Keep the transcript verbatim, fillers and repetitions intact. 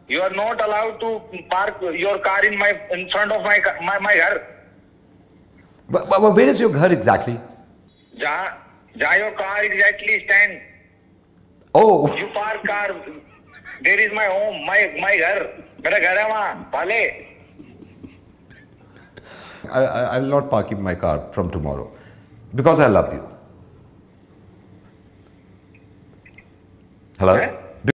You are not allowed to park your car in my in front of my my my ghar. But, but where is your ghar exactly? Jahan, jahan your car exactly stand. Oh. You park car. There is my home, my my ghar. Mera ghar hai wahan. Pale. I, I I will not park in my car from tomorrow because I love you. Hello. Eh?